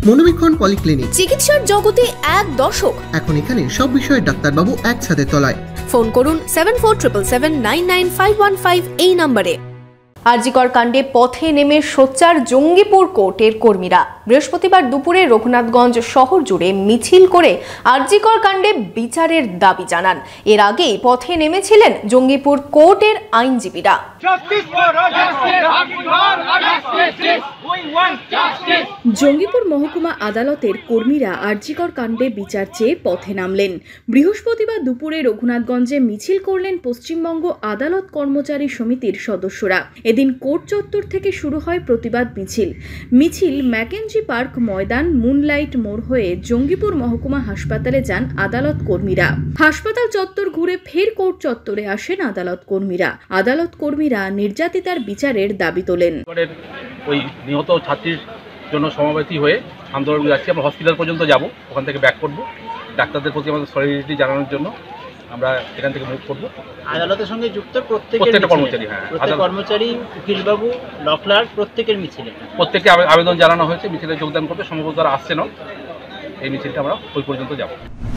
মনোবীক্ষণ polyclinic, চিকিৎসার জগতে এক দশক। এখন এখানে সব বিষয়ে ডাক্তারবাবু একসাথে তলায়। ফোন করুন 7477799515 এই নম্বরে। আরজিকর কাণ্ডে পথে নেমে সোচ্চার জঙ্গিপুর কোর্টের কর্মীরা বৃহস্পতিবার দুপুরে রঘুনাথগঞ্জ শহর জুড়ে মিছিল করে আরজিকর কাণ্ডে বিচারের দাবি জানান। এর আগেই পথে নেমেছিলেন জঙ্গিপুর কোর্টের আইনজীবীরা। জঙ্গিপুর মহকুমা আদালতের কর্মীরা আরজিকর কাণ্ডে বিচার চেয়ে পথে নামলেন। বৃহস্পতিবার দুপুরে রঘুনাথগঞ্জে মিছিল করলেন পশ্চিমবঙ্গ আদালত কর্মচারী সমিতির সদস্যরা। এদিন কোর্ট চত্বর থেকে শুরু হয় প্রতিবাদ মিছিল ম্যাকেনজি পার্ক ময়দান, মুনলাইট মোড় হয়ে জঙ্গিপুর মহকুমা হাসপাতালে যান আদালত কর্মীরা। হাসপাতাল চত্বর ঘুরে ফের কোর্ট চত্বরে আসেন আদালত কর্মীরা নির্যাতিতার বিচারের দাবি তোলেন। ওই নিহত ছাত্রীর জন্য সমাবেশী হয়ে আন্দোলন যাচ্ছি। আমরা হসপিটাল পর্যন্ত যাব, ওখান থেকে ব্যাক করব। ডাক্তারদের প্রতি আমাদের সলিডারিটি জানানোর জন্য আমরা এখান থেকে মুভ করব। আদালতের সঙ্গে যুক্ত প্রত্যেকটা কর্মচারী, কর্মচারী, উকিলবাবু, ডক্টর, প্রত্যেকের মিছিলে প্রত্যেককে আবেদন জানানো হয়েছে মিছিলে যোগদান করতে। সম্ভবত তারা আসছে না, এই মিছিলটা আমরা ওই পর্যন্ত যাব।